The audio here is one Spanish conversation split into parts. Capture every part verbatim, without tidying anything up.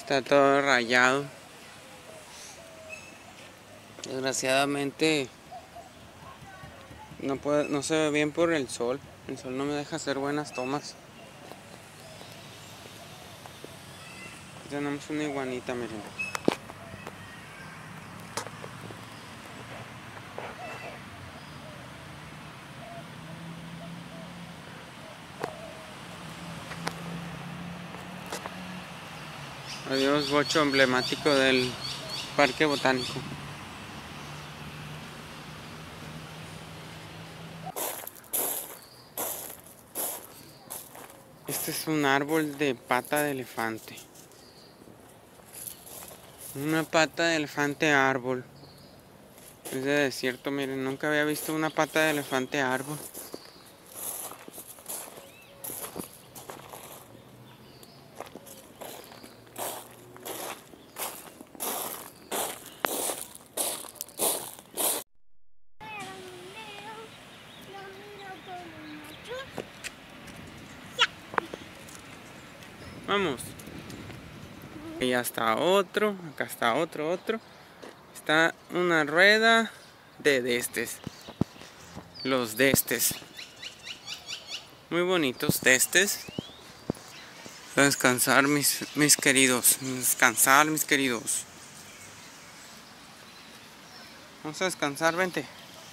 Está todo rayado. Desgraciadamente no puede, no se ve bien por el sol. El sol no me deja hacer buenas tomas. Tenemos una iguanita, miren. Adiós, bocho emblemático del Parque Botánico. Este es un árbol de pata de elefante. Una pata de elefante árbol. Es de desierto, miren, nunca había visto una pata de elefante árbol. Vamos. Y ya está otro, acá está otro, otro. Está una rueda de destes. Los destes. Muy bonitos destes. A descansar, mis, mis queridos. Descansar, mis queridos. Vamos a descansar, vente.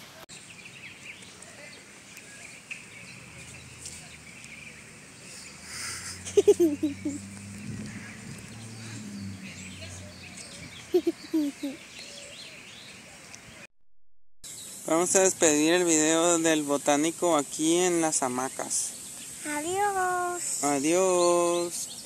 Vamos a despedir el video del botánico aquí en las hamacas. Adiós. Adiós.